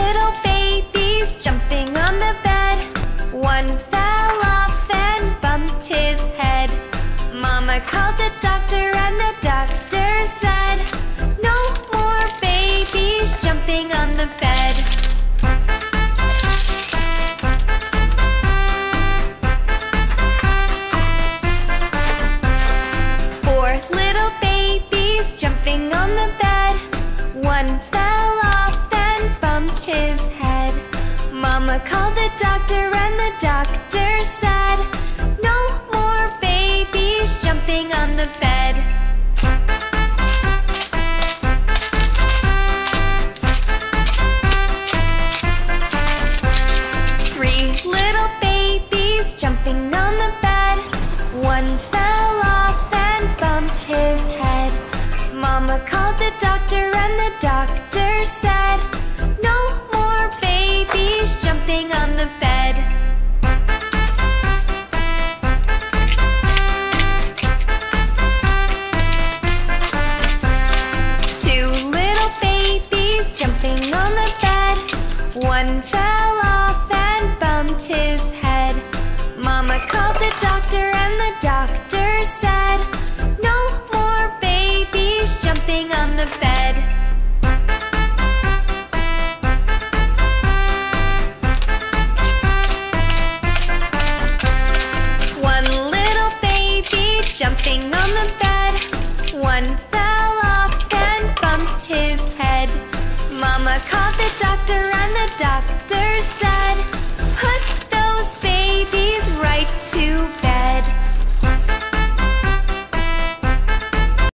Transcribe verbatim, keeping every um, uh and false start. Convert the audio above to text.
little babies jumping on the bed. One fell off and bumped his head. Mama called the doctor and the doctor said, no more babies jumping on the bed. Four little babies jumping on the bed. One fell off and bumped his head. Mama called the doctor and the doctor said, no more babies jumping on the bed. Three little babies jumping on the bed. One fell off and bumped his head. Mama called the doctor and the doctor said, no more babies jumping on the bed. Two little babies jumping on the bed. One fell off and bumped his head. Mama called the doctor and the doctor said, no more babies jumping on the bed. One little baby jumping on the bed. One fell off and bumped his head. Mama called the doctor